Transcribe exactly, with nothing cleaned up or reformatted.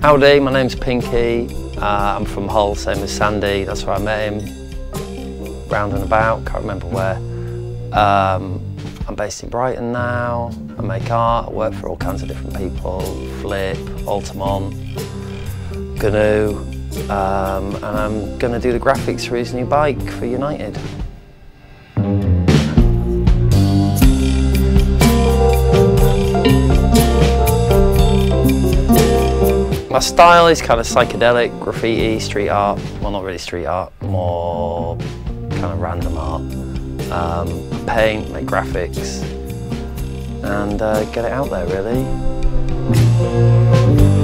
Howdy, my name's Pinky. Uh, I'm from Hull, same as Sandy. That's where I met him. Round and about, can't remember where. Um, I'm based in Brighton now. I make art, I work for all kinds of different people. Flip, Altamont, Gnu, um, and I'm going to do the graphics for his new bike for United. My style is kind of psychedelic, graffiti, street art. Well, not really street art, more kind of random art. Um, paint, make graphics, and uh, get it out there really.